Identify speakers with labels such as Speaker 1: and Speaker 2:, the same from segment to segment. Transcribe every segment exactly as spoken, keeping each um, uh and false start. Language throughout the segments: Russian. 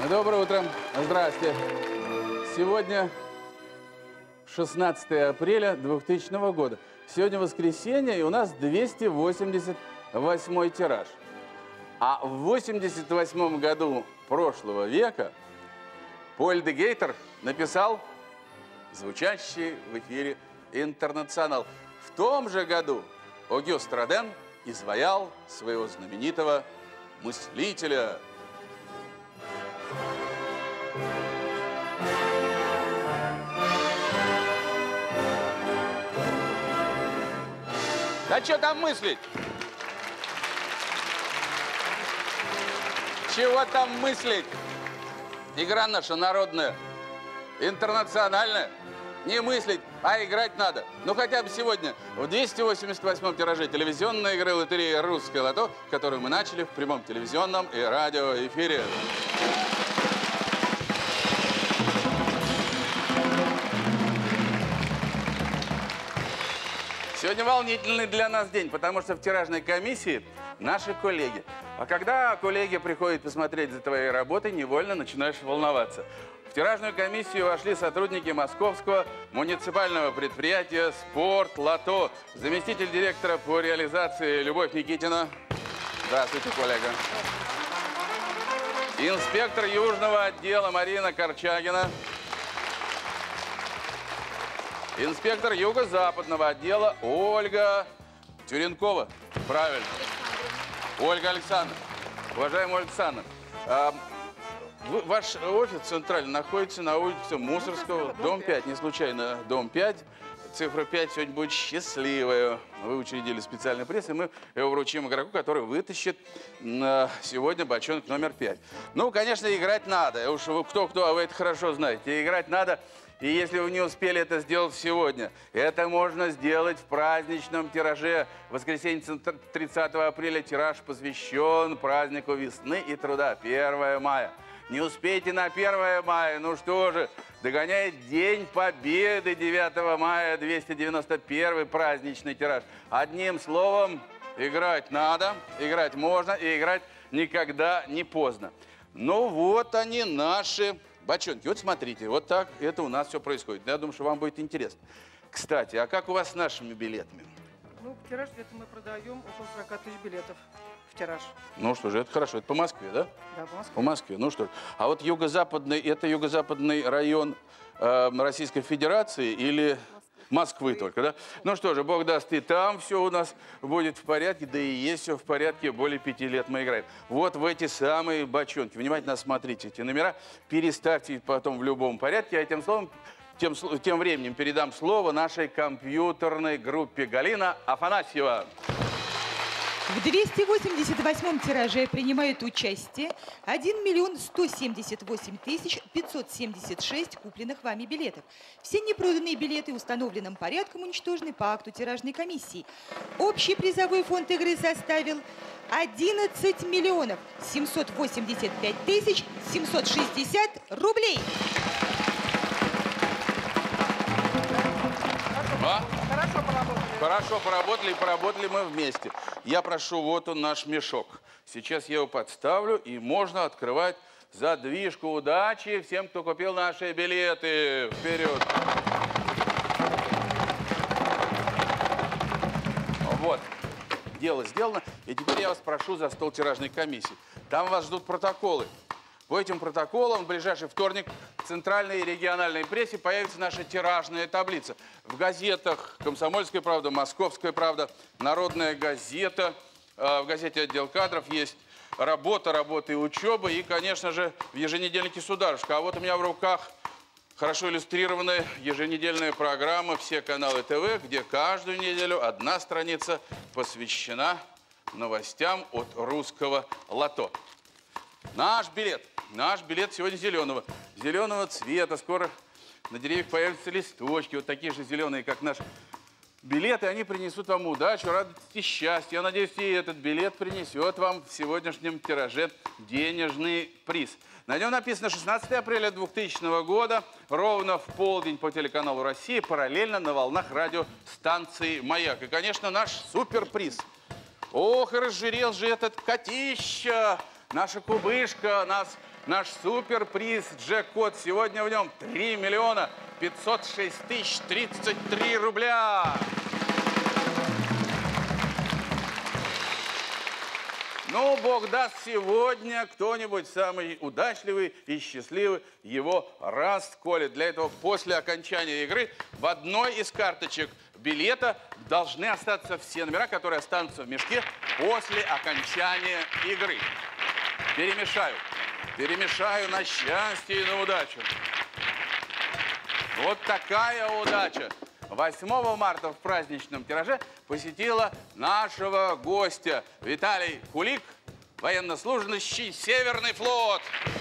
Speaker 1: Доброе утро. Здрасте. Сегодня шестнадцатое апреля двухтысячного года. Сегодня воскресенье, и у нас двести восемьдесят восьмой тираж. А в восемьдесят восьмом году прошлого века Поль де Гейтер написал звучащий в эфире «Интернационал». В том же году Огюст Роден изваял своего знаменитого мыслителя. Да что там мыслить? Чего там мыслить? Игра наша народная, интернациональная. Не мыслить, а играть надо. Ну, хотя бы сегодня в двести восемьдесят восьмом тираже телевизионной игры лотерея «Русское лото», которую мы начали в прямом телевизионном и радиоэфире. Сегодня волнительный для нас день, потому что в тиражной комиссии наши коллеги. А когда коллеги приходят посмотреть за твоей работой, невольно начинаешь волноваться. В тиражную комиссию вошли сотрудники московского муниципального предприятия «Спорт Лото», заместитель директора по реализации Любовь Никитина. Здравствуйте, коллега. Инспектор южного отдела Марина Корчагина. Инспектор юго-западного отдела Ольга Тюренкова. Правильно. Ольга Александровна. Уважаемая Ольга Александровна, а, вы, ваш офис центральный находится на улице Мусорского, дом пять. Не случайно дом пять. Цифра пять сегодня будет счастливая. Вы учредили специальный пресс, и мы его вручим игроку, который вытащит сегодня бочонок номер пять. Ну, конечно, играть надо. Уж кто-кто, а вы это хорошо знаете. Играть надо. И если вы не успели это сделать сегодня, это можно сделать в праздничном тираже. В воскресенье тридцатого апреля тираж посвящен празднику весны и труда, первое мая. Не успейте на первое мая, ну что же, догоняет День Победы, девятого мая, двести девяносто первый праздничный тираж. Одним словом, играть надо, играть можно и играть никогда не поздно. Ну вот они, наши бочонки. Вот смотрите, вот так это у нас все происходит. Я думаю, что вам будет интересно. Кстати, а как у вас с нашими билетами?
Speaker 2: Ну, в тираж где-то мы продаем около сорока тысяч билетов в тираж.
Speaker 1: Ну что же, это хорошо. Это по Москве, да?
Speaker 2: Да, по Москве.
Speaker 1: По Москве, ну что ж. А вот юго-западный, это юго-западный район э, Российской Федерации или Москвы только, да? Ну что же, Бог даст, и там все у нас будет в порядке, да и есть все в порядке, более пяти лет мы играем. Вот в эти самые бочонки. Внимательно смотрите эти номера, переставьте потом в любом порядке, а тем словом, тем, тем временем передам слово нашей компьютерной группе. Галина Афанасьева.
Speaker 3: В двести восемьдесят восьмом тираже принимают участие один миллион сто семьдесят восемь тысяч пятьсот семьдесят шесть купленных вами билетов. Все непроданные билеты установленным порядком уничтожены по акту тиражной комиссии. Общий призовой фонд игры составил одиннадцать миллионов семьсот восемьдесят пять тысяч семьсот шестьдесят рублей.
Speaker 1: А? Хорошо поработали. Хорошо поработали, и поработали мы вместе. Я прошу, вот он наш мешок. Сейчас я его подставлю, и можно открывать задвижку. Удачи всем, кто купил наши билеты. Вперед! Вот. Дело сделано. И теперь я вас прошу за стол тиражной комиссии. Там вас ждут протоколы. По этим протоколам в ближайший вторник в центральной и региональной прессе появится наша тиражная таблица. В газетах «Комсомольская правда», «Московская правда», «Народная газета», в газете «Отдел кадров» есть работа, работа и учеба. И, конечно же, в еженедельнике «Сударушка». А вот у меня в руках хорошо иллюстрированная еженедельная программа «Все каналы ТВ», где каждую неделю одна страница посвящена новостям от русского лото. Наш билет. Наш билет сегодня зеленого. Зеленого цвета. Скоро на деревьях появятся листочки. Вот такие же зеленые, как наш билет. И они принесут вам удачу, радость и счастье. Я надеюсь, и этот билет принесет вам в сегодняшнем тираже денежный приз. На нем написано шестнадцатое апреля двухтысячного года, ровно в полдень по телеканалу «Россия», параллельно на волнах радиостанции «Маяк». И, конечно, наш суперприз. Ох, и разжирел же этот котища! Наша кубышка нас Наш суперприз джекпот. Сегодня в нем три миллиона пятьсот шесть тысяч тридцать три рубля. Ну, Бог даст, сегодня кто-нибудь самый удачливый и счастливый его расколет. Для этого после окончания игры в одной из карточек билета должны остаться все номера, которые останутся в мешке после окончания игры. Перемешаю. Перемешаю на счастье и на удачу. Вот такая удача. восьмого марта в праздничном тираже посетила нашего гостя Виталий Кулик, военнослужащий Северный флот.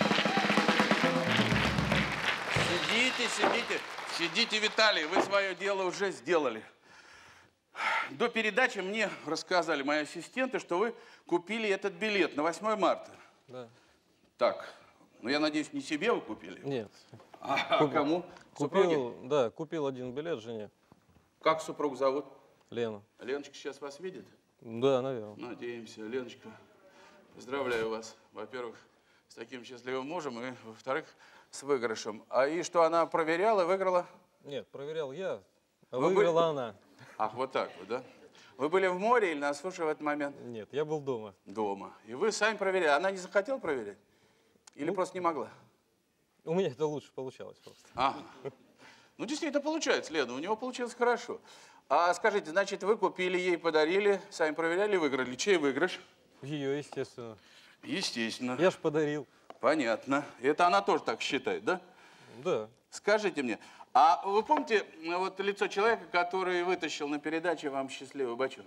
Speaker 1: Сидите, сидите, сидите, Виталий, вы свое дело уже сделали. До передачи мне рассказали мои ассистенты, что вы купили этот билет на восьмое марта.
Speaker 4: Да.
Speaker 1: Так, ну я надеюсь, не себе вы купили?
Speaker 4: Нет.
Speaker 1: А, а кому?
Speaker 4: Купил, да, купил один билет жене.
Speaker 1: Как супруг зовут?
Speaker 4: Лена.
Speaker 1: Леночка сейчас вас видит?
Speaker 4: Да, наверное.
Speaker 1: Надеемся. Леночка, поздравляю вас, во-первых, с таким счастливым мужем, и, во-вторых, с выигрышем. А и что, она проверяла, выиграла?
Speaker 4: Нет, проверял я, а
Speaker 1: Вы
Speaker 4: выиграла
Speaker 1: были...
Speaker 4: она.
Speaker 1: Ах, вот так вот, да? Вы были в море или на суше в этот момент?
Speaker 4: Нет, я был дома.
Speaker 1: Дома. И вы сами проверяли. Она не захотела проверять? Или
Speaker 4: Ну,
Speaker 1: просто не могла?
Speaker 4: У меня это лучше получалось просто.
Speaker 1: Ага. Ну, действительно получается, Лена, у него получилось хорошо. А скажите, значит, вы купили ей, подарили, сами проверяли, выиграли. Чей выигрыш?
Speaker 4: Ее, естественно.
Speaker 1: Естественно.
Speaker 4: Я ж подарил.
Speaker 1: Понятно. Это она тоже так считает, да?
Speaker 4: Да.
Speaker 1: Скажите мне, а вы помните вот лицо человека, который вытащил на передаче вам счастливый бочонок?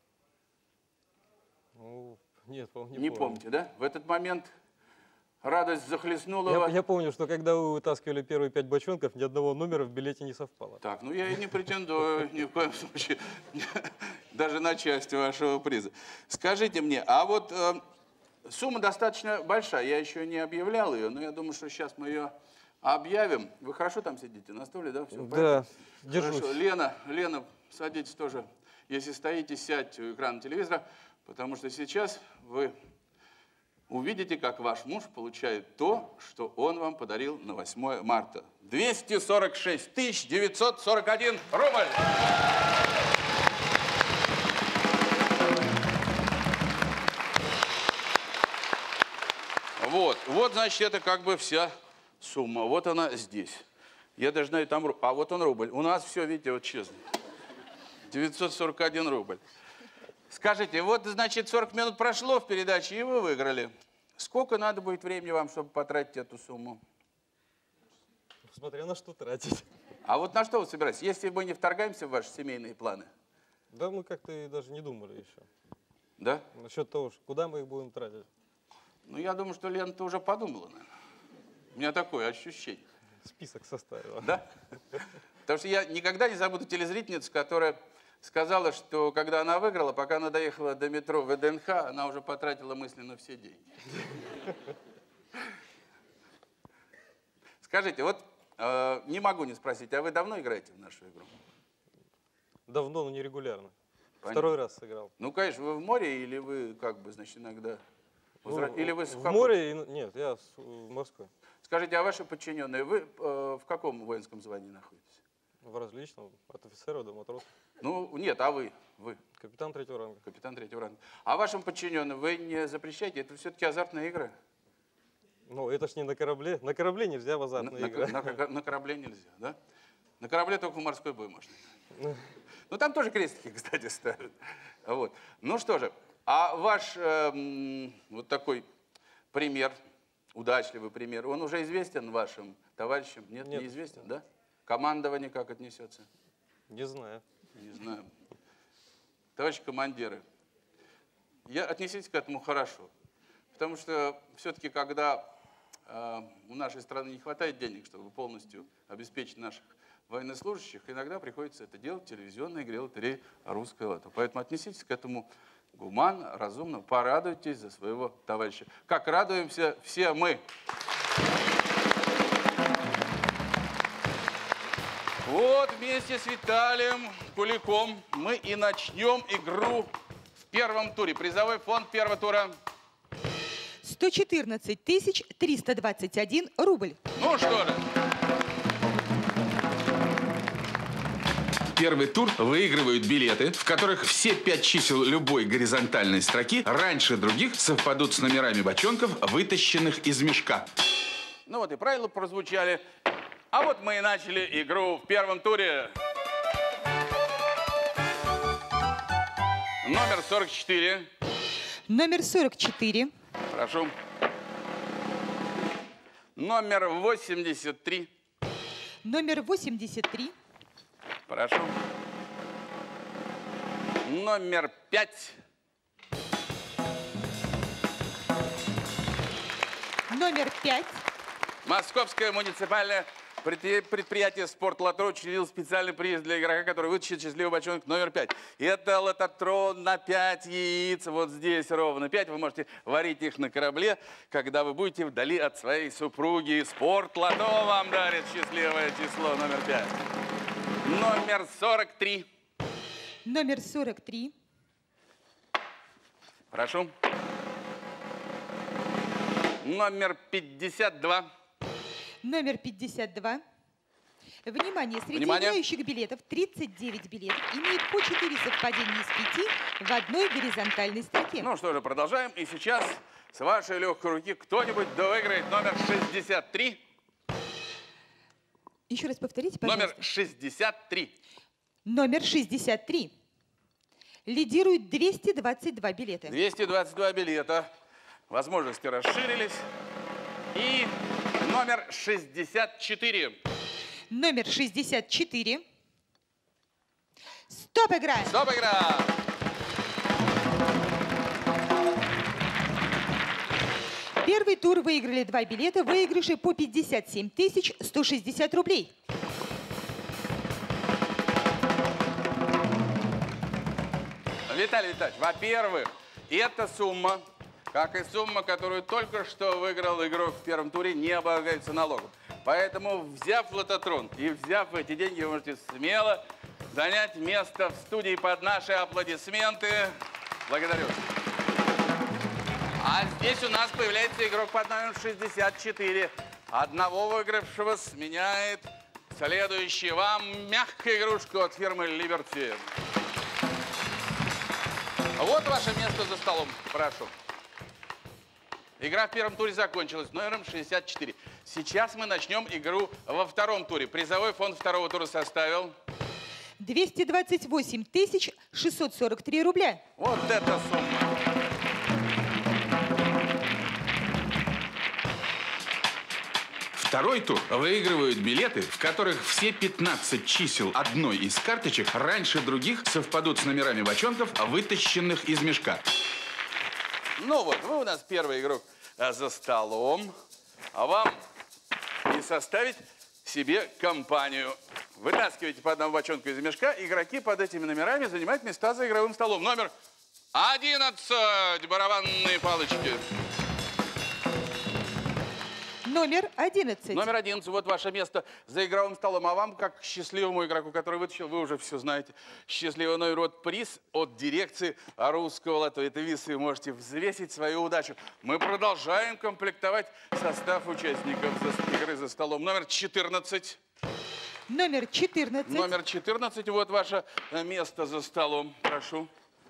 Speaker 4: Ну, нет, по-моему,
Speaker 1: Не,
Speaker 4: не,
Speaker 1: не
Speaker 4: помню.
Speaker 1: помните, да? В этот момент радость захлестнула
Speaker 4: Я,
Speaker 1: вас.
Speaker 4: я помню, что когда вы вытаскивали первые пять бочонков, ни одного номера в билете не совпало.
Speaker 1: Так, ну я и не претендую ни в коем случае даже на часть вашего приза. Скажите мне, а вот э, сумма достаточно большая, я еще не объявлял ее, но я думаю, что сейчас мы ее объявим. Вы хорошо там сидите на стуле, да? Все,
Speaker 4: Да, держусь.
Speaker 1: Хорошо. Лена, Лена, садитесь тоже. Если стоите, сядьте у экрана телевизора, потому что сейчас вы увидите, как ваш муж получает то, что он вам подарил на восьмое марта. двести сорок шесть тысяч девятьсот сорок один рубль. Вот, вот, значит, это как бы вся сумма. Вот она здесь. Я даже знаю, там... А вот он рубль. У нас все, видите, вот честно. девятьсот сорок один рубль. Скажите, вот, значит, сорок минут прошло в передаче, и вы выиграли. Сколько надо будет времени вам, чтобы потратить эту сумму?
Speaker 4: Смотря на что тратить.
Speaker 1: А вот на что вы собираетесь? Если мы не вторгаемся в ваши семейные планы?
Speaker 4: Да мы как-то и даже не думали еще.
Speaker 1: Да?
Speaker 4: Насчет того, что куда мы их будем тратить.
Speaker 1: Ну, я думаю, что Лена-то уже подумала, наверное. У меня такое ощущение.
Speaker 4: Список составила.
Speaker 1: Да? Потому что я никогда не забуду телезрительницу, которая сказала, что когда она выиграла, пока она доехала до метро вэ дэ эн ха, она уже потратила мысленно все деньги. Скажите, вот э, не могу не спросить, а вы давно играете в нашу игру?
Speaker 4: Давно, но не регулярно.
Speaker 1: Понятно.
Speaker 4: Второй раз сыграл.
Speaker 1: Ну, конечно, вы в море или вы, как бы, значит, иногда... Возра...
Speaker 4: Ну,
Speaker 1: или вы
Speaker 4: в море? И... Нет, я в Москве.
Speaker 1: Скажите, а ваши подчиненные, вы э, в каком воинском звании находитесь?
Speaker 4: В различном, от офицера до матроса.
Speaker 1: Ну, нет, а вы? Вы,
Speaker 4: Капитан третьего ранга.
Speaker 1: капитан третьего ранга. А вашим подчиненным вы не запрещаете? Это все-таки азартная игра.
Speaker 4: Ну, это ж не на корабле. На корабле нельзя в азартные
Speaker 1: на,
Speaker 4: игры.
Speaker 1: На, на, на корабле нельзя, да? На корабле только в морской бой можно. Ну, там тоже крестики, кстати, ставят. Вот. Ну что же, а ваш э, вот такой пример, удачливый пример, он уже известен вашим товарищам? Нет,
Speaker 4: Нет.
Speaker 1: неизвестен, да? Командование как отнесется?
Speaker 4: Не знаю.
Speaker 1: Не знаю. Товарищи командиры, я отнеситесь к этому хорошо. Потому что все-таки, когда э, у нашей страны не хватает денег, чтобы полностью обеспечить наших военнослужащих, иногда приходится это делать в телевизионной игре лотереи «Русское лото». Поэтому отнеситесь к этому гуманно, разумно, порадуйтесь за своего товарища. Как радуемся все мы. Вот вместе с Виталием Куликом мы и начнем игру в первом туре. Призовой фонд первого тура.
Speaker 3: сто четырнадцать тысяч триста двадцать один рубль.
Speaker 1: Ну что же. Первый тур выигрывают билеты, в которых все пять чисел любой горизонтальной строки раньше других совпадут с номерами бочонков, вытащенных из мешка. Ну вот и правила прозвучали. А вот мы и начали игру в первом туре. Номер сорок четыре.
Speaker 3: Номер сорок четыре.
Speaker 1: Прошу. Номер восемьдесят три.
Speaker 3: Номер восемьдесят три.
Speaker 1: Прошу. Номер пять.
Speaker 3: Номер пять.
Speaker 1: Московское муниципальное предприятие «Спортлото» учредило специальный приз для игрока, который вытащит счастливый бочонок номер пять. И это лототрон на пять яиц. Вот здесь ровно пять. Вы можете варить их на корабле, когда вы будете вдали от своей супруги. «Спортлото» вам дарит счастливое число номер пять. Номер сорок три.
Speaker 3: Номер сорок три.
Speaker 1: Прошу. Номер пятьдесят два.
Speaker 3: Номер пятьдесят два. Внимание, среди
Speaker 1: Внимание.
Speaker 3: играющих билетов тридцать девять билетов имеют по четыре совпадения из пяти в одной горизонтальной строке.
Speaker 1: Ну что же, продолжаем. И сейчас с вашей легкой руки кто-нибудь выиграет номер шестьдесят три.
Speaker 3: Еще раз повторите, пожалуйста.
Speaker 1: Номер шестьдесят три.
Speaker 3: Номер шестьдесят три. Лидирует двести двадцать два билета.
Speaker 1: двести двадцать два билета. Возможности расширились. И номер шестьдесят четыре.
Speaker 3: Номер шестьдесят четыре. Стоп, игра!
Speaker 1: Стоп, игра!
Speaker 3: Первый тур выиграли два билета, выигрыши по пятьдесят семь тысяч сто шестьдесят рублей.
Speaker 1: Виталий Витальевич, во-первых, эта сумма, как и сумма, которую только что выиграл игрок в первом туре, не облагается налогом. Поэтому, взяв лототрон и взяв эти деньги, вы можете смело занять место в студии под наши аплодисменты. Благодарю. А здесь у нас появляется игрок под номером шестьдесят четыре. Одного выигравшего сменяет следующий. Вам мягкую игрушку от фирмы Liberty. Вот ваше место за столом. Прошу. Игра в первом туре закончилась номером шестьдесят четыре. Сейчас мы начнем игру во втором туре. Призовой фонд второго тура составил...
Speaker 3: двести двадцать восемь тысяч шестьсот сорок три рубля.
Speaker 1: Вот эта сумма. Второй тур выигрывают билеты, в которых все пятнадцать чисел одной из карточек раньше других совпадут с номерами бочонков, вытащенных из мешка. Ну вот, вы у нас первый игрок за столом, а вам не составить себе компанию. Вытаскиваете по одному бочонку из мешка, игроки под этими номерами занимают места за игровым столом. Номер одиннадцать, барабанные палочки.
Speaker 3: Номер одиннадцать.
Speaker 1: Номер одиннадцать, вот ваше место за игровым столом. А вам, как счастливому игроку, который вытащил, вы уже все знаете, счастливый номер, вот приз от дирекции русского лото. Это весы, можете взвесить свою удачу. Мы продолжаем комплектовать состав участников за игры за столом. Номер четырнадцать.
Speaker 3: Номер четырнадцать.
Speaker 1: Номер четырнадцать, вот ваше место за столом. Прошу.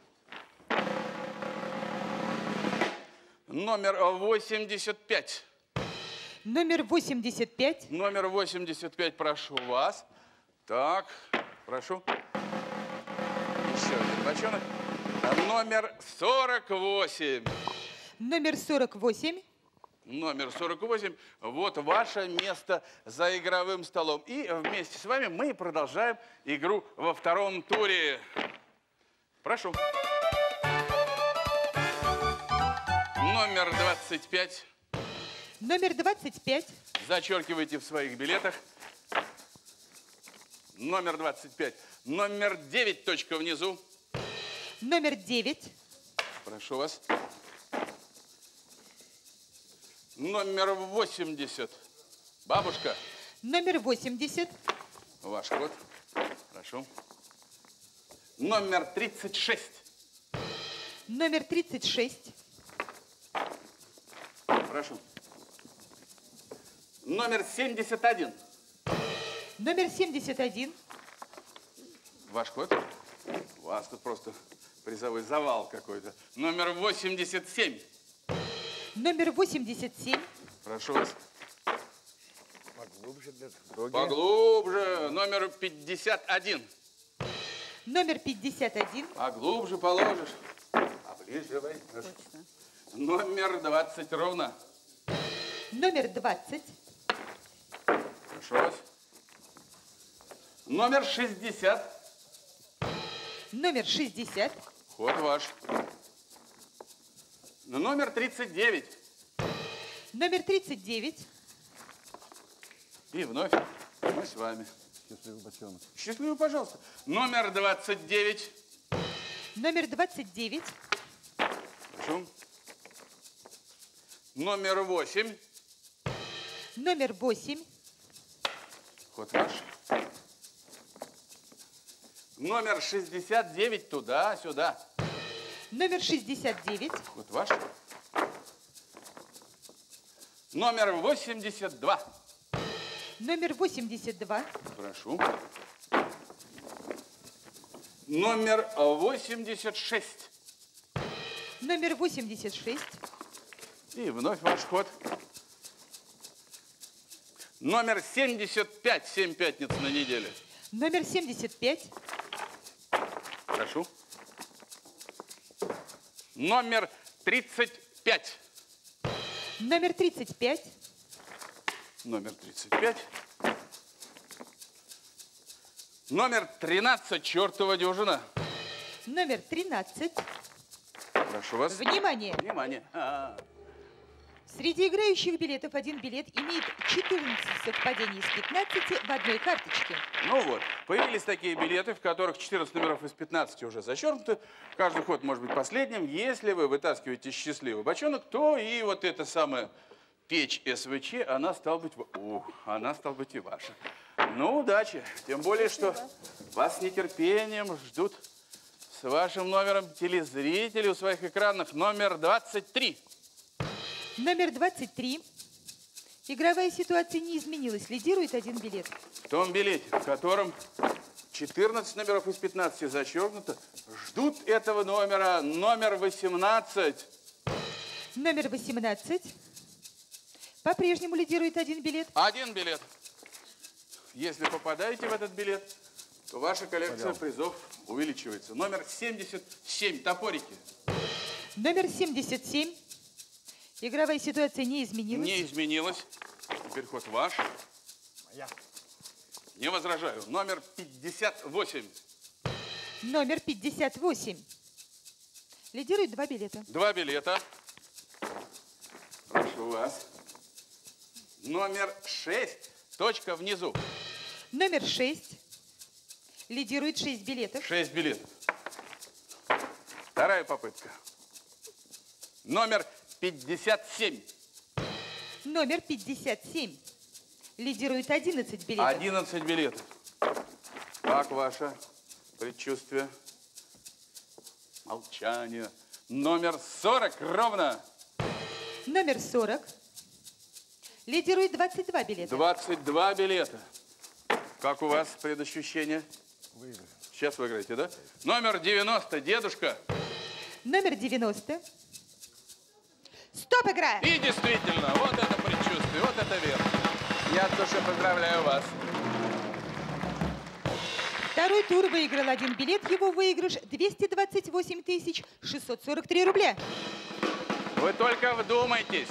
Speaker 1: Номер восемьдесят пять.
Speaker 3: Номер восемьдесят пять.
Speaker 1: Номер восемьдесят пять, прошу вас. Так, прошу. Еще один бочонок. Номер сорок восемь.
Speaker 3: Номер сорок восемь.
Speaker 1: Номер сорок восемь. Вот ваше место за игровым столом. И вместе с вами мы продолжаем игру во втором туре. Прошу. Номер двадцать пять.
Speaker 3: Номер двадцать пять.
Speaker 1: Зачеркивайте в своих билетах. Номер двадцать пять. Номер девять, точка внизу.
Speaker 3: Номер девять.
Speaker 1: Прошу вас. Номер восемьдесят. Бабушка.
Speaker 3: Номер восемьдесят.
Speaker 1: Ваш код. Прошу. Номер тридцать шесть.
Speaker 3: Номер тридцать шесть.
Speaker 1: Прошу. Номер семьдесят один.
Speaker 3: Номер семьдесят один.
Speaker 1: Ваш ход? У вас тут просто призовой завал какой-то. Номер восемьдесят семь.
Speaker 3: Номер восемьдесят семь.
Speaker 1: Прошу вас.
Speaker 5: Поглубже для дороги.
Speaker 1: Поглубже. Номер пятьдесят один.
Speaker 3: Номер пятьдесят один.
Speaker 1: А глубже положишь. А ближе давай. Прошу. Номер двадцать ровно.
Speaker 3: Номер двадцать.
Speaker 1: Прошу вас. Номер шестьдесят.
Speaker 3: Номер шестьдесят.
Speaker 1: Ход ваш. Номер тридцать девять.
Speaker 3: Номер тридцать девять.
Speaker 1: И вновь мы с вами.
Speaker 5: Счастливый бочонок.
Speaker 1: Счастливый, пожалуйста. Номер двадцать девять.
Speaker 3: Номер двадцать девять.
Speaker 1: Прошу. Номер восемь.
Speaker 3: Номер восемь.
Speaker 1: Ход ваш. Номер шестьдесят девять туда, сюда.
Speaker 3: Номер шестьдесят девять.
Speaker 1: Ход ваш. Номер восемьдесят два.
Speaker 3: Номер восемьдесят два.
Speaker 1: Прошу. Номер восемьдесят шесть.
Speaker 3: Номер восемьдесят шесть.
Speaker 1: И вновь ваш ход. Номер семьдесят пять. Семь пятниц на неделе.
Speaker 3: Номер семьдесят пять.
Speaker 1: Прошу. Номер тридцать пять.
Speaker 3: Номер тридцать пять.
Speaker 1: Номер тридцать пять. Номер тринадцать, чертова дюжина.
Speaker 3: Номер тринадцать.
Speaker 1: Прошу вас.
Speaker 3: Внимание!
Speaker 1: Внимание. А -а -а.
Speaker 3: Среди играющих билетов один билет имеет четырнадцать совпадений из пятнадцати в одной карточке.
Speaker 1: Ну вот, появились такие билеты, в которых четырнадцать номеров из пятнадцати уже зачеркнуты. Каждый ход может быть последним. Если вы вытаскиваете счастливый бочонок, то и вот эта самая печь СВЧ, она стала быть, ух, она стала быть и ваша. Ну, удачи. Тем более, что вас с нетерпением ждут с вашим номером телезрители у своих экранов. Номер двадцать три.
Speaker 3: Номер двадцать три. Игровая ситуация не изменилась. Лидирует один билет.
Speaker 1: В том билете, в котором четырнадцать номеров из пятнадцати зачеркнуто, ждут этого номера номер восемнадцать.
Speaker 3: Номер восемнадцать. По-прежнему лидирует один билет.
Speaker 1: Один билет. Если попадаете в этот билет, то ваша коллекция призов увеличивается. Номер семьдесят семь. Топорики.
Speaker 3: Номер семьдесят семь. Игровая ситуация не изменилась.
Speaker 1: Не изменилась. Теперь ход ваш.
Speaker 5: Моя.
Speaker 1: Не возражаю. Номер пятьдесят восемь.
Speaker 3: Номер пятьдесят восемь. Лидирует два билета.
Speaker 1: Два билета. Прошу вас. Номер шесть. Точка внизу.
Speaker 3: Номер шесть. Лидирует шесть билетов.
Speaker 1: Шесть билетов. Вторая попытка. Номер пятьдесят семь.
Speaker 3: Номер пятьдесят семь. Лидирует одиннадцать билетов.
Speaker 1: одиннадцать билетов. Как ваше предчувствие? Молчание. Номер сорок ровно.
Speaker 3: Номер сорок. Лидирует двадцать два билета.
Speaker 1: двадцать два билета. Как у вас предощущение?
Speaker 5: Выиграю.
Speaker 1: Сейчас выиграете, да? Номер девяносто. Дедушка.
Speaker 3: Номер девяносто. Стоп, игра!
Speaker 1: И действительно, вот это предчувствие, вот это верно. Я от души поздравляю вас.
Speaker 3: Второй тур выиграл один билет. Его выигрыш двести двадцать восемь тысяч шестьсот сорок три рубля.
Speaker 1: Вы только вдумайтесь.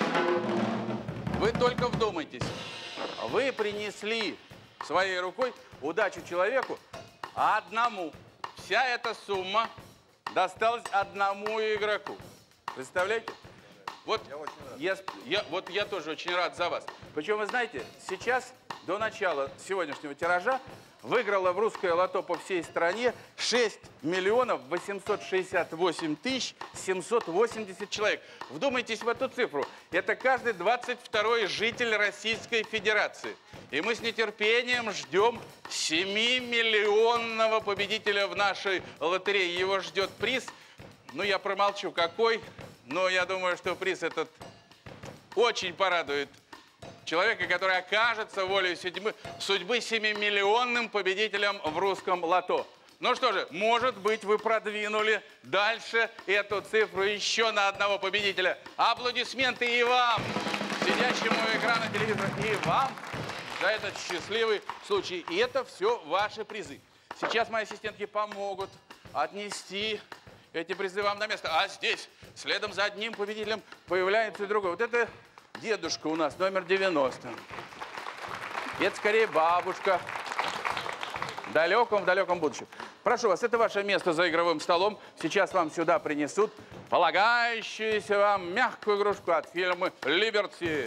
Speaker 1: Вы только вдумайтесь. Вы принесли своей рукой удачу человеку одному. Вся эта сумма досталась одному игроку. Представляете? Вот я, я, вот я тоже очень рад за вас. Причем, вы знаете, сейчас, до начала сегодняшнего тиража, выиграла в русское лото по всей стране шесть миллионов восемьсот шестьдесят восемь тысяч семьсот восемьдесят человек. Вдумайтесь в эту цифру. Это каждый двадцать второй житель Российской Федерации. И мы с нетерпением ждем семимиллионного победителя в нашей лотерее. Его ждет приз. Ну, я промолчу, какой. Но я думаю, что приз этот очень порадует человека, который окажется волей судьбы, судьбы семимиллионным победителем в русском лото. Ну что же, может быть, вы продвинули дальше эту цифру еще на одного победителя. Аплодисменты и вам, сидящему у экрана телевизора, и вам за этот счастливый случай. И это все ваши призы. Сейчас мои ассистентки помогут отнести эти призы вам на место. А здесь, следом за одним победителем, появляется и другой. Вот это дедушка у нас, номер девяносто. Это скорее бабушка. В далеком-далеком будущем. Прошу вас, это ваше место за игровым столом. Сейчас вам сюда принесут полагающуюся вам мягкую игрушку от фирмы «Либерти».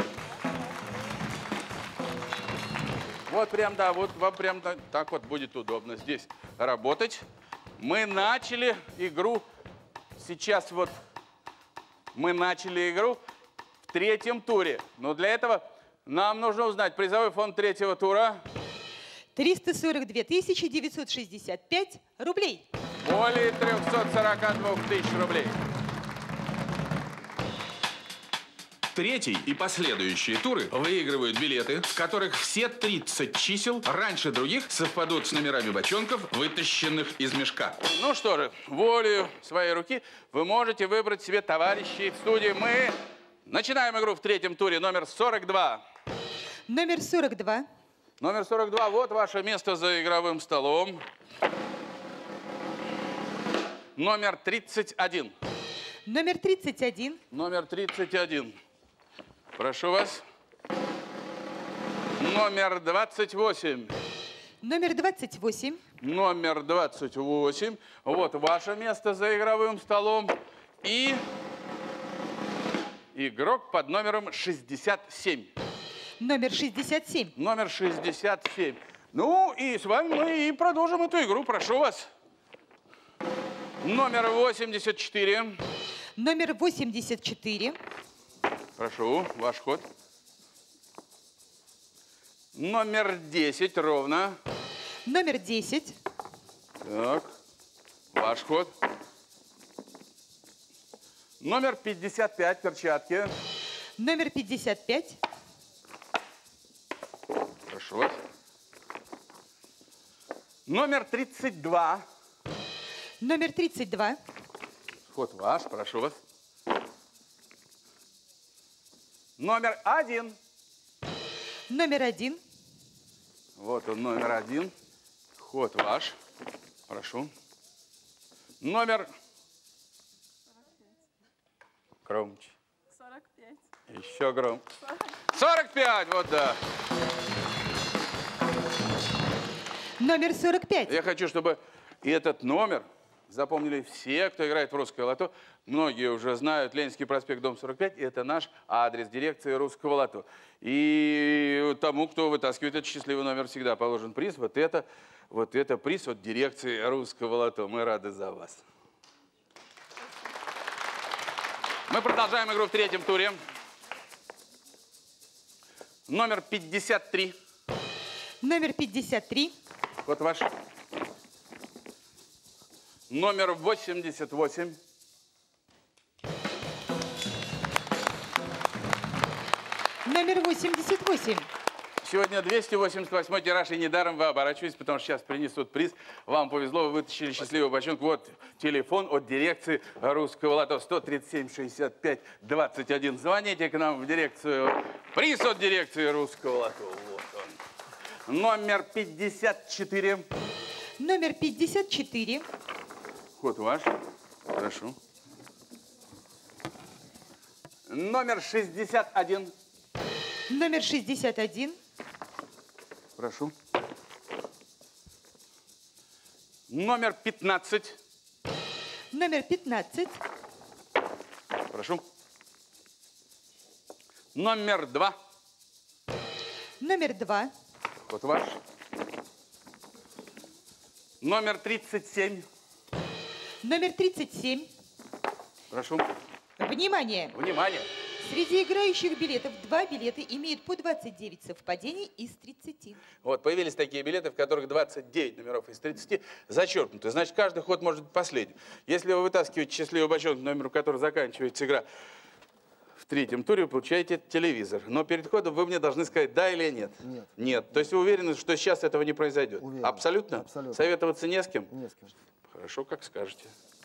Speaker 1: Вот прям, да, вот вам прям так вот будет удобно здесь работать. Мы начали игру, сейчас вот мы начали игру в третьем туре. Но для этого нам нужно узнать призовой фонд третьего тура.
Speaker 3: триста сорок две тысячи девятьсот шестьдесят пять рублей.
Speaker 1: Более трёхсот сорока двух тысяч рублей.
Speaker 6: Третий и последующие туры выигрывают билеты, в которых все тридцать чисел раньше других совпадут с номерами бочонков, вытащенных из мешка.
Speaker 1: Ну что же, волею своей руки вы можете выбрать себе товарищей в студии. Мы начинаем игру в третьем туре. Номер сорок два.
Speaker 3: Номер сорок два.
Speaker 1: Номер сорок два. Вот ваше место за игровым столом. Номер тридцать один.
Speaker 3: Номер тридцать один.
Speaker 1: Номер тридцать один. Прошу вас. Номер двадцать восемь.
Speaker 3: Номер двадцать восемь.
Speaker 1: Номер двадцать восемь. Вот ваше место за игровым столом. И игрок под номером шестьдесят семь.
Speaker 3: Номер шестьдесят семь.
Speaker 1: Номер шестьдесят семь. Ну, и с вами мы и продолжим эту игру. Прошу вас. Номер восемьдесят четыре.
Speaker 3: Номер восемьдесят четыре.
Speaker 1: Прошу, ваш ход. Номер десять, ровно.
Speaker 3: Номер десять.
Speaker 1: Так, ваш ход. Номер пятьдесят пять, перчатки.
Speaker 3: Номер пятьдесят пять.
Speaker 1: Прошу вас. Номер тридцать два.
Speaker 3: Номер тридцать два.
Speaker 1: Ход ваш, прошу вас. Номер один.
Speaker 3: Номер один.
Speaker 1: Вот он, номер один. Ход ваш. Прошу. Номер... Громче.
Speaker 7: сорок пять.
Speaker 1: Еще громче. сорок пять, вот да.
Speaker 3: Номер сорок пять.
Speaker 1: Я хочу, чтобы этот номер запомнили все, кто играет в русское лото. Многие уже знают, Ленинский проспект, дом сорок пять. Это наш адрес дирекции русского лото. И тому, кто вытаскивает этот счастливый номер, всегда положен приз. Вот это, вот это приз от дирекции русского лото. Мы рады за вас. Мы продолжаем игру в третьем туре. Номер пятьдесят три.
Speaker 3: Номер пятьдесят три.
Speaker 1: Вот ваш. Номер восемьдесят восемь.
Speaker 3: Номер восемьдесят восемь.
Speaker 1: Сегодня двести восемьдесят восьмой тираж, и недаром вы оборачиваетесь, потому что сейчас принесут приз. Вам повезло, вы вытащили счастливый бочонок. Вот телефон от дирекции русского лото. сто тридцать семь шестьдесят пять двадцать один. Звоните к нам в дирекцию. Приз от дирекции русского лото. Вот он. Номер пятьдесят четыре.
Speaker 3: Номер пятьдесят четыре.
Speaker 1: Ход ваш. Прошу. Номер шестьдесят один.
Speaker 3: Номер шестьдесят один.
Speaker 1: Прошу. Номер пятнадцать.
Speaker 3: Номер пятнадцать.
Speaker 1: Прошу. Номер два.
Speaker 3: Номер два.
Speaker 1: Вот ваш. Номер тридцать семь.
Speaker 3: Номер тридцать семь.
Speaker 1: Прошу.
Speaker 3: Внимание!
Speaker 1: Внимание.
Speaker 3: Среди играющих билетов два билета имеют по двадцать девять совпадений из тридцати.
Speaker 1: Вот, появились такие билеты, в которых двадцать девять номеров из тридцати зачеркнуты. Значит, каждый ход может быть последним. Если вы вытаскиваете счастливый бочонок, номер, в котором заканчивается игра В третьем туре вы получаете телевизор. Но перед ходом вы мне должны сказать, да или нет.
Speaker 5: Нет.
Speaker 1: Нет. То есть вы уверены, что сейчас этого не произойдет?
Speaker 5: Уверен.
Speaker 1: Абсолютно?
Speaker 5: Абсолютно.
Speaker 1: Советоваться не с кем?
Speaker 5: Не с кем.
Speaker 1: Хорошо, как скажете.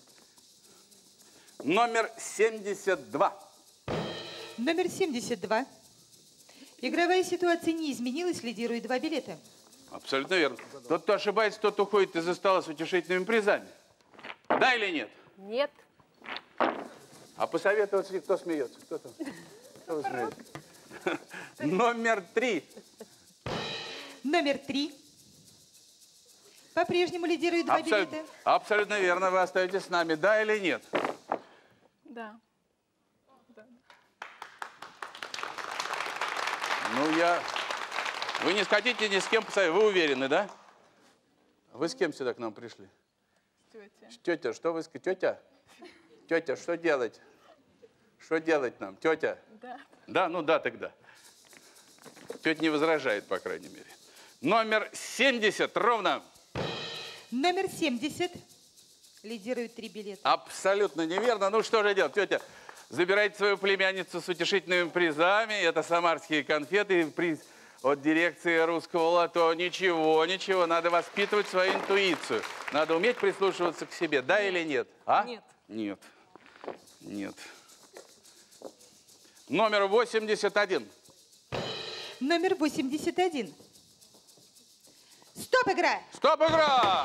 Speaker 1: Номер семьдесят два.
Speaker 3: Номер семьдесят два. Игровая ситуация не изменилась, лидирует два билета.
Speaker 1: Абсолютно верно. Тот, кто ошибается, тот уходит из-за стола с утешительными призами. Да или нет?
Speaker 7: Нет.
Speaker 1: А посоветоваться, кто смеется? Кто там? Кто смеется? Номер три.
Speaker 3: Номер три. По-прежнему лидирует два
Speaker 1: Абсолютно,
Speaker 3: билета.
Speaker 1: абсолютно верно. Вы остаетесь с нами. Да или нет?
Speaker 7: Да.
Speaker 1: Ну, я... Вы не хотите ни с кем посоветовать? Вы уверены, да? Вы с кем сюда к нам пришли?
Speaker 7: Тетя.
Speaker 1: Тетя, что вы сказали? Тетя? Тетя, что делать? Что делать нам? Тетя?
Speaker 7: Да.
Speaker 1: Да, ну да, тогда. Тетя не возражает, по крайней мере. Номер семьдесят, ровно.
Speaker 3: Номер семьдесят. Лидирует три билета.
Speaker 1: Абсолютно неверно. Ну что же делать, тетя? Забирайте свою племянницу с утешительными призами. Это самарские конфеты, приз от дирекции Русского лото. Ничего, ничего. Надо воспитывать свою интуицию. Надо уметь прислушиваться к себе. Да или нет? А?
Speaker 7: Нет.
Speaker 1: Нет. Нет. Номер восемьдесят один.
Speaker 3: Номер восемьдесят один. Стоп, игра!
Speaker 1: Стоп, игра!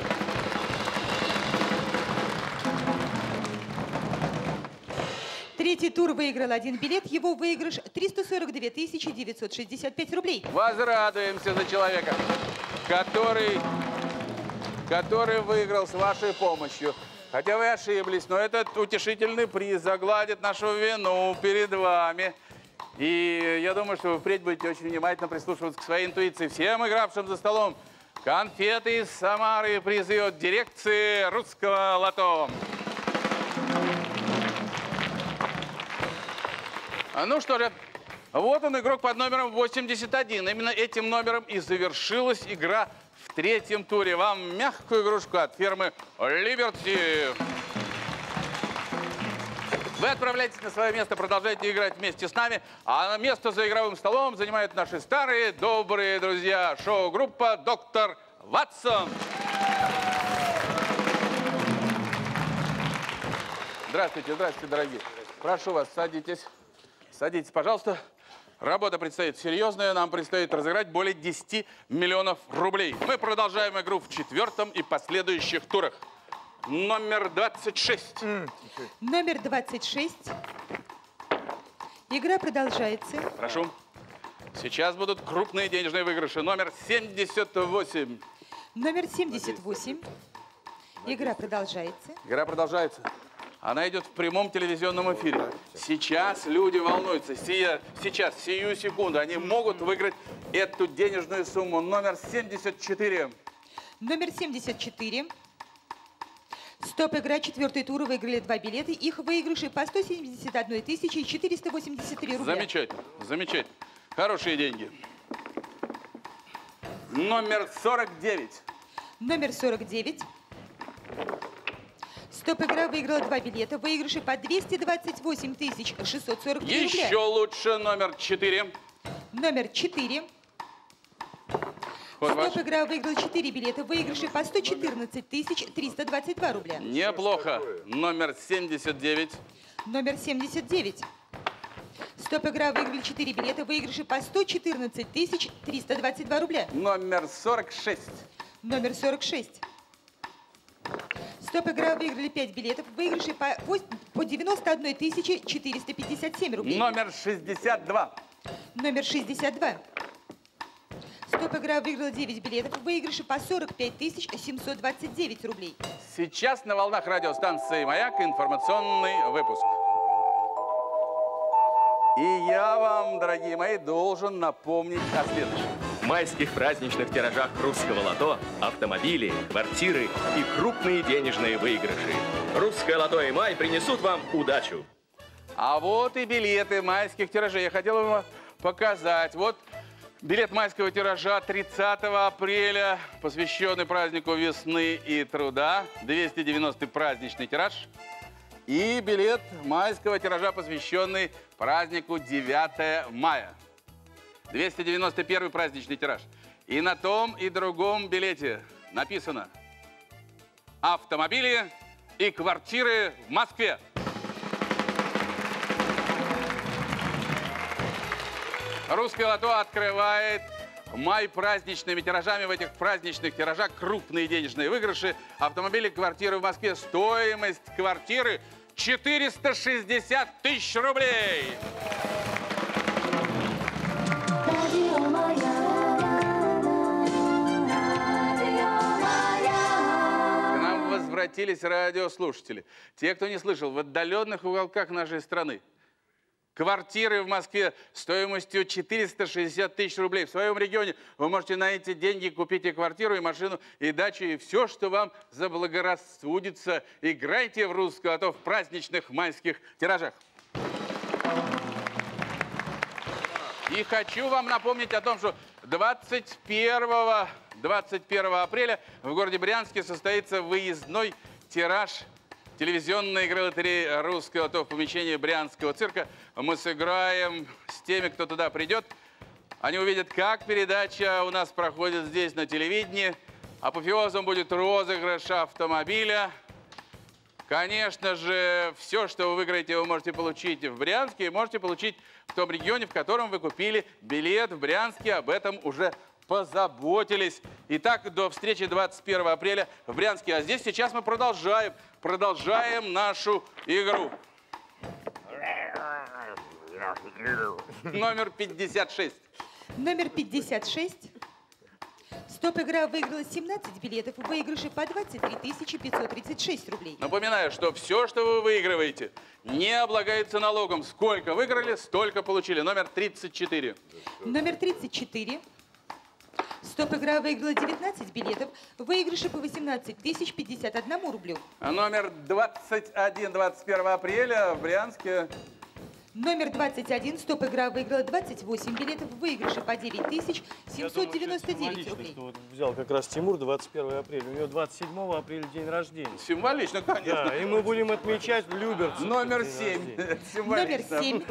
Speaker 3: Третий тур выиграл один билет. Его выигрыш триста сорок две тысячи девятьсот шестьдесят пять рублей.
Speaker 1: Возрадуемся за человека, который, который выиграл с вашей помощью. Хотя вы ошиблись, но этот утешительный приз загладит нашу вину перед вами. И я думаю, что вы впредь будете очень внимательно прислушиваться к своей интуиции. Всем игравшим за столом конфеты из Самары и призы от дирекции Русского лото. Ну что же, вот он, игрок под номером восемьдесят один. Именно этим номером и завершилась игра в третьем туре. Вам мягкую игрушку от фирмы Liberty. Вы отправляетесь на свое место, продолжаете играть вместе с нами. А место за игровым столом занимают наши старые добрые друзья. Шоу-группа «Доктор Ватсон». Здравствуйте, здравствуйте, дорогие. Прошу вас, садитесь. Садитесь, пожалуйста. Работа предстоит серьезная. Нам предстоит разыграть более десяти миллионов рублей. Мы продолжаем игру в четвертом и последующих турах. Номер двадцать шесть.
Speaker 3: Номер двадцать шесть. Игра продолжается.
Speaker 1: Прошу. Сейчас будут крупные денежные выигрыши. Номер семьдесят восемь.
Speaker 3: Номер семьдесят восемь. Игра продолжается.
Speaker 1: Игра продолжается. Она идет в прямом телевизионном эфире. Сейчас люди волнуются. Сия, сейчас, сию секунду, они могут выиграть эту денежную сумму. Номер семьдесят четыре.
Speaker 3: Номер семьдесят четыре. Стоп, игра, четвертый тур, выиграли два билета. Их выигрыши по сто семьдесят одна тысяча четыреста восемьдесят три рубля.
Speaker 1: Замечательно, замечательно. Хорошие деньги. Номер сорок девять.
Speaker 3: Номер сорок девять. Стоп, игра выиграла два билета. Выигрыши по двести двадцать восемь тысяч шестьсот сорок три рубля.
Speaker 1: Еще лучше номер четыре.
Speaker 3: Номер четыре.
Speaker 1: Ход ваш.
Speaker 3: Стоп, игра выиграла четыре билета. Выигрыши по сто четырнадцать тысяч триста двадцать два рубля.
Speaker 1: Неплохо. Номер семьдесят девять.
Speaker 3: Номер семьдесят девять. Стоп, игра выиграли четыре билета. Выигрыши по сто четырнадцать тысяч триста двадцать два рубля.
Speaker 1: Номер сорок шесть.
Speaker 3: Номер сорок шесть. Стоп, игра выиграли пять билетов. Выигрыши по, по девяносто одна тысяча четыреста пятьдесят семь рублей.
Speaker 1: Номер шестьдесят два.
Speaker 3: Номер шестьдесят два. Стоп, игра выиграла девять билетов. Выигрыши по сорок пять тысяч семьсот двадцать девять рублей.
Speaker 1: Сейчас на волнах радиостанции «Маяк» информационный выпуск. И я вам, дорогие мои, должен напомнить о следующем.
Speaker 8: В майских праздничных тиражах Русского лото автомобили, квартиры и крупные денежные выигрыши. Русское лото и май принесут вам удачу.
Speaker 1: А вот и билеты майских тиражей. Я хотел вам показать. Вот билет майского тиража тридцатого апреля, посвященный празднику весны и труда. двести девяностый праздничный тираж. И билет майского тиража, посвященный празднику девятое мая. двести девяносто первый праздничный тираж. И на том и другом билете написано «Автомобили и квартиры в Москве». Русское лото открывает май праздничными тиражами. В этих праздничных тиражах крупные денежные выигрыши. Автомобили, квартиры в Москве. Стоимость квартиры четыреста шестьдесят тысяч рублей. К нам возвратились радиослушатели. Те, кто не слышал, в отдаленных уголках нашей страны. Квартиры в Москве стоимостью четыреста шестьдесят тысяч рублей. В своем регионе вы можете на эти деньги купить и квартиру, и машину, и дачу, и все, что вам заблагорассудится. Играйте в русское лото в праздничных майских тиражах. И хочу вам напомнить о том, что двадцать первого апреля в городе Брянске состоится выездной тираж телевизионной игры лотереи «Русское лото» в помещении Брянского цирка. Мы сыграем с теми, кто туда придет. Они увидят, как передача у нас проходит здесь на телевидении. Апофеозом будет розыгрыш автомобиля. Конечно же, все, что вы выиграете, вы можете получить в Брянске и можете получить в том регионе, в котором вы купили билет в Брянске. Об этом уже позаботились. Итак, до встречи двадцать первого апреля в Брянске. А здесь сейчас мы продолжаем, продолжаем нашу игру. Номер пятьдесят шесть.
Speaker 3: Номер пятьдесят шесть. Стоп-игра выиграла семнадцать билетов в выигрыше по двадцать три тысячи пятьсот тридцать шесть рублей.
Speaker 1: Напоминаю, что все, что вы выигрываете, не облагается налогом. Сколько выиграли, столько получили. Номер тридцать четыре.
Speaker 3: Номер тридцать четыре. Стоп-игра выиграла девятнадцать билетов в выигрыше по восемнадцать тысяч пятьдесят одному рублю.
Speaker 1: Номер двадцать один, двадцать первого апреля в Брянске.
Speaker 3: Номер двадцать один. Стоп-игра выиграла двадцать восемь билетов в выигрыше по девять тысяч семьсот девяносто девять рублей.
Speaker 9: Что вот взял как раз Тимур двадцать первого апреля. У него двадцать седьмого апреля день рождения.
Speaker 1: Символично, конечно.
Speaker 9: Да, и мы будем отмечать в Люберце.
Speaker 1: Номер семь.
Speaker 3: Номер семь.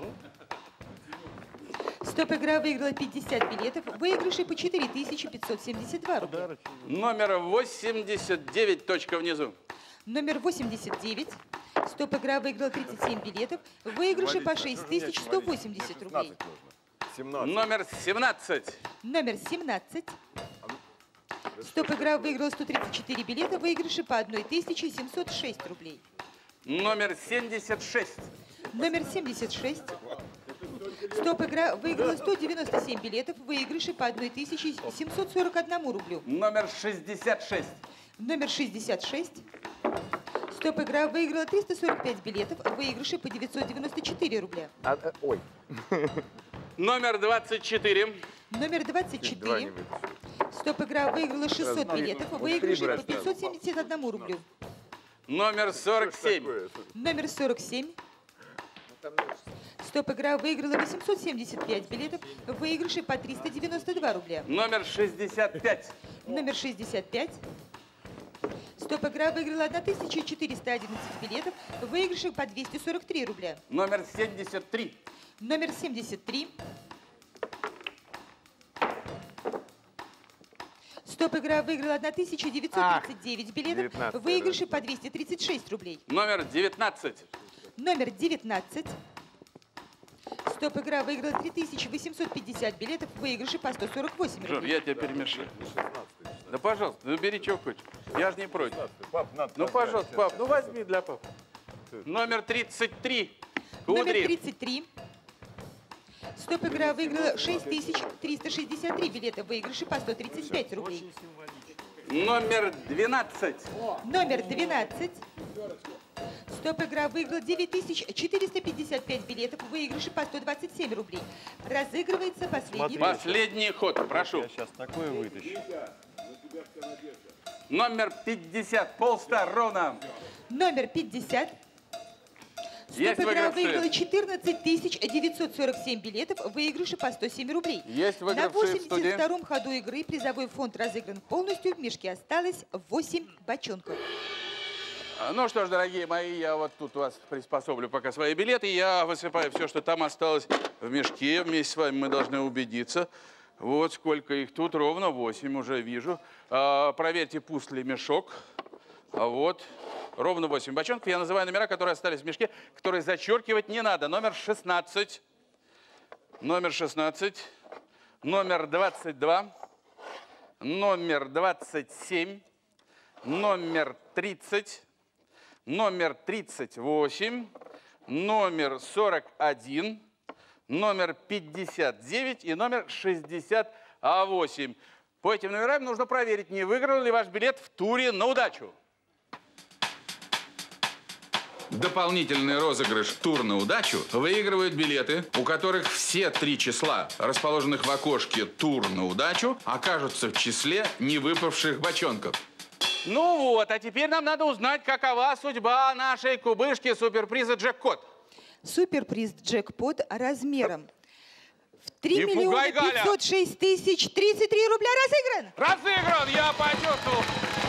Speaker 3: Стоп-игра выиграла пятьдесят билетов в выигрыше по четыре тысячи пятьсот семьдесят два рубля.
Speaker 1: Номер восемьдесят девять, точка внизу.
Speaker 3: Номер восемьдесят девять. Стоп-игра выиграла тридцать семь билетов в выигрыше по шесть тысяч сто восемьдесят рублей.
Speaker 1: Номер семнадцать.
Speaker 3: Номер семнадцать. Стоп-игра выиграла сто тридцать четыре билета в выигрыше по одной тысяче семьсот шесть рублей.
Speaker 1: Номер семьдесят шесть.
Speaker 3: Номер семьдесят шесть. Стоп-игра выиграла сто девяносто семь билетов в выигрыше по одной тысяче семьсот сорок одному рублю.
Speaker 1: Номер шестьдесят шесть.
Speaker 3: Номер шестьдесят шесть. Стоп-игра выиграла триста сорок пять билетов в выигрыше по девятьсот девяносто четыре рубля.
Speaker 5: А, а, ой.
Speaker 1: Номер двадцать четыре.
Speaker 3: Номер двадцать четыре. Стоп-игра выиграла шестьсот билетов в выигрыше по пятьсот семьдесят одному рублю.
Speaker 1: Номер сорок семь.
Speaker 3: Номер сорок семь. Стоп-игра выиграла восемьсот семьдесят пять билетов в выигрыше по триста девяносто два рубля.
Speaker 1: Номер шестьдесят пять.
Speaker 3: Номер шестьдесят пять. Стоп-игра выиграла тысячу четыреста одиннадцать билетов в выигрыше по двести сорок три рубля.
Speaker 1: Номер семьдесят три.
Speaker 3: Номер семьдесят три. Стоп-игра выиграла тысячу девятьсот тридцать девять билетов в выигрыше по двести тридцать шесть рублей.
Speaker 1: Номер девятнадцать.
Speaker 3: Номер девятнадцать. Стоп-игра выиграла три тысячи восемьсот пятьдесят билетов в выигрыше по сто сорок восемь
Speaker 1: Жор,
Speaker 3: рублей.
Speaker 1: я тебя перемешаю. Да, пожалуйста, ну бери что хочешь. Я же не против. Ну, пожалуйста, пап, ну возьми для папы. Номер тридцать три.
Speaker 3: Номер
Speaker 1: Кудри.
Speaker 3: тридцать три. Стоп-игра выиграла шесть тысяч триста шестьдесят три билета в выигрыше по сто тридцать пять рублей.
Speaker 1: Номер двенадцать.
Speaker 3: Номер двенадцать. Стоп-игра выиграла девять тысяч четыреста пятьдесят пять билетов в выигрыше по сто двадцать семь рублей. Разыгрывается последний.
Speaker 1: Последний ход, прошу.
Speaker 9: Я сейчас такое вытащу.
Speaker 1: Номер пятьдесят. Полстар ровно.
Speaker 3: Номер пятьдесят.
Speaker 1: Есть
Speaker 3: Стоп-игра
Speaker 1: выигравшие.
Speaker 3: выиграла четырнадцать тысяч девятьсот сорок семь билетов в выигрыше по сто семь рублей.
Speaker 1: Есть
Speaker 3: На
Speaker 1: выигравшие в
Speaker 3: восемьдесят
Speaker 1: студии.
Speaker 3: втором ходу игры призовой фонд разыгран полностью. В мешке осталось восемь бочонков.
Speaker 1: Ну что ж, дорогие мои, я вот тут вас приспособлю пока свои билеты. Я высыпаю все, что там осталось в мешке. Вместе с вами мы должны убедиться. Вот сколько их тут, ровно восемь уже вижу. А, проверьте, пуст ли мешок. А вот, ровно восемь бочонков. Я называю номера, которые остались в мешке, которые зачеркивать не надо. Номер шестнадцать, номер шестнадцать, номер двадцать два, номер двадцать семь, номер тридцать, номер тридцать восемь, номер сорок один, номер пятьдесят девять и номер шестьдесят восемь. По этим номерам нужно проверить, не выиграл ли ваш билет в туре на удачу.
Speaker 6: Дополнительный розыгрыш «Тур на удачу» выигрывают билеты, у которых все три числа, расположенных в окошке «Тур на удачу», окажутся в числе невыпавших бочонков.
Speaker 1: Ну вот, а теперь нам надо узнать, какова судьба нашей кубышки суперприза «Джекпот».
Speaker 3: Суперприз «Джекпот» размером в три
Speaker 1: Не
Speaker 3: миллиона
Speaker 1: пугай, Галя!
Speaker 3: пятьсот шесть тысяч тридцать три рубля разыгран.
Speaker 1: Разыгран, я почувствовал.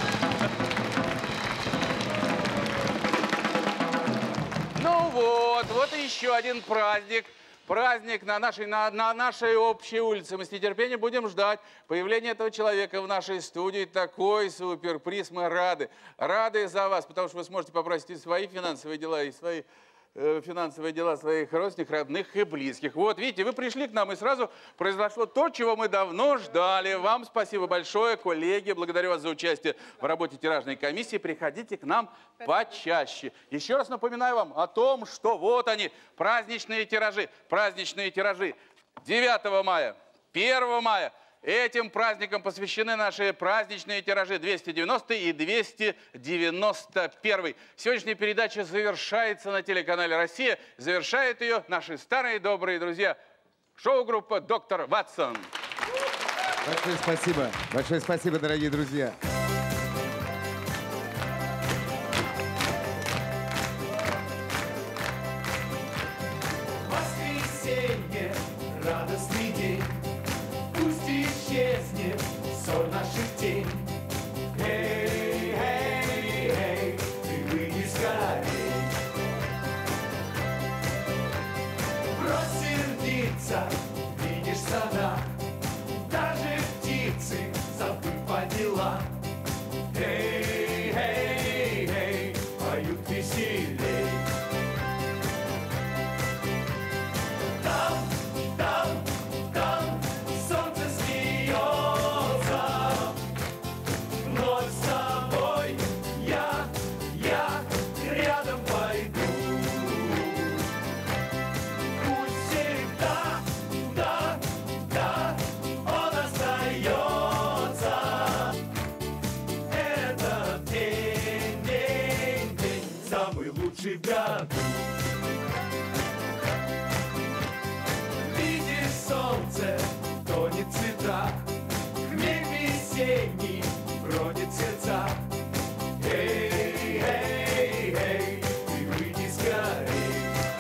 Speaker 1: Ну вот, вот и еще один праздник. Праздник на нашей, на, на нашей общей улице. Мы с нетерпением будем ждать появления этого человека в нашей студии. Такой суперприз. Мы рады. Рады за вас, потому что вы сможете попросить и свои финансовые дела, и свои э, финансовые дела своих родственников, родных и близких. Вот, видите, вы пришли к нам, и сразу произошло то, чего мы давно ждали. Вам спасибо большое, коллеги. Благодарю вас за участие в работе тиражной комиссии. Приходите к нам почаще. Еще раз напоминаю вам о том, что вот они, праздничные тиражи. Праздничные тиражи девятого мая, первого мая. Этим праздникам посвящены наши праздничные тиражи двести девяностый и двести девяносто первый. Сегодняшняя передача завершается на телеканале «Россия». Завершает ее наши старые добрые друзья. Шоу-группа «Доктор Ватсон».
Speaker 10: Большое спасибо. Большое спасибо, дорогие друзья.
Speaker 11: Воскресенье, радостный день, пусть исчезнет ссор наших тень. Эй, эй, эй, ты выйди скорей. Брось сердиться, видишь сада, даже птицы забыв по делам. Эй, эй, эй, поют веселей. Там, там, там солнце смеется, вновь с тобой я, я рядом пойду. Пусть всегда, да, да, он остается. Этот день, день, день, самый лучший в году. Солнце тонет в цветах, хмель весенний бродит в сердцах. Эй, эй, эй, ты выйди скорей.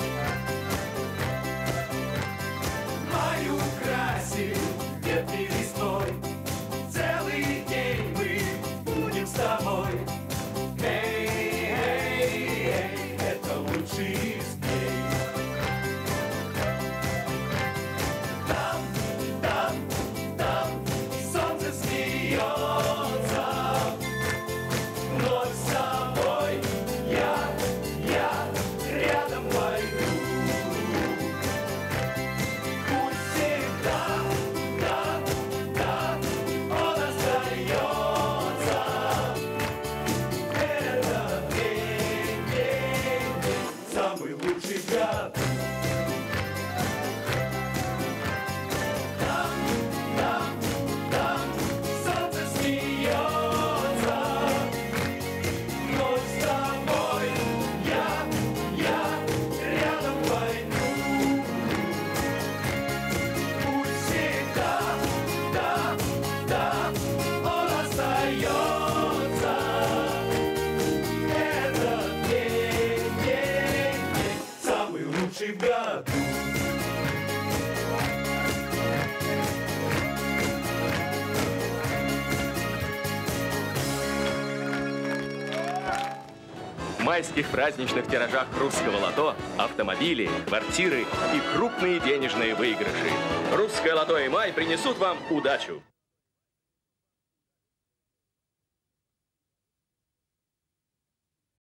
Speaker 11: Май украсил ветви листвой, целый день мы будем с тобой. Эй, эй, эй, это лучший из дней.
Speaker 8: В майских праздничных тиражах русского лото автомобили, квартиры и крупные денежные выигрыши. Русское лото и май принесут вам удачу.